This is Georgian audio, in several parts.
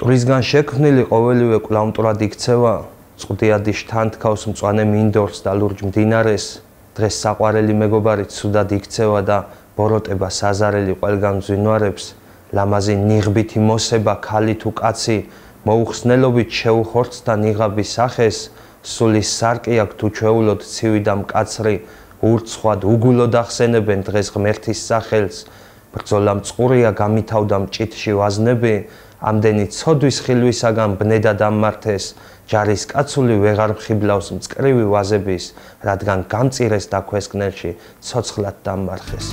ტურისგან შექმნილი ყოველივე კვლავ-მტვრად იქცევა, წყდიადი შთანთქავს მწვანე მინდორს და ლურჯ მდინარეს, დღეს საყვარელი მეგობარი ცუდად იქცევა და ბოროტება საზარელი ყველგან მძვინვარებს, ლამაზი ნიღბითი მოსება ქალი თუ კაცი, მოუხსნელობით შეუხორცდა ნიღაბის სახეს, სულის სარკი აქვს თუ ჩვეულოდ ცივი და მკაცრი, ურცხვად უგულოდ ახსენებენ დღეს ღმერთის სახელს, ბრძოლა მწყურია გამითავდა მჭიდში ვაზნები, ამდენი ცოდვის ხილვისაგან ბნედა დამმართეს, ჯარის კაცული ვეღარ მხიბლავს მწკრივი ვაზების, რადგან გამწირეს და ქვესკნელში ცოცხლად დამმარხეს.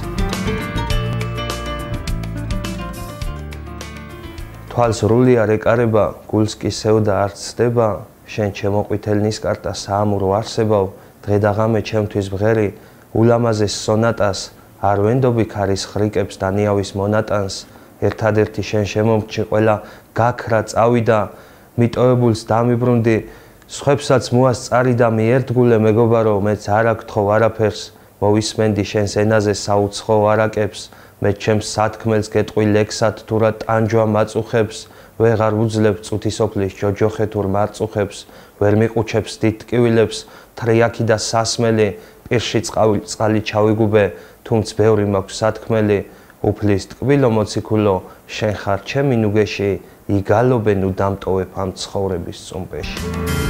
თვალს რული არ ეკარება, გულს კი სევდა არ ცდება, შენ ჩემოყვითელ ნისკარტა საამურო არსებავ, დღე და ღამე ჩემთვის ბღერი, ულამაზეს სონატას, არ ვენდობი ქარის ხრიკებს და ნიავის მონატანს, ერთადერთი შენ შემომრჩი ყველა გაქრა წავიდა, მიტოვებულს დამიბრუნდი, სხვებსაც მოასწარი და მიერთგულე მეგობარო, მეც არ აქთხო არაფერს, მოვისმენდი შენს ენაზე საუცხო არაკებს, მე ჩემს სათქმელს გეტყვი ლექსად თუ რა ტანჯვა მაწუხებს, ვეღარ უძლებ წუთისოფლის ჯოჯოხეთურ მარწუხებს, ვერ მიყუჩებს დიდ ტკივილებს, თრიაქი და სასმელი, პირში წყალი ჩავიგუბე, თუმც ბევრი მაქვს სათქმელი, უფლის ტკბილო მოციქულო, შენ ხარ ჩემი ნუგეში, იგალობენ უდამტოვებ ამ ცხოვრების წუმპეში.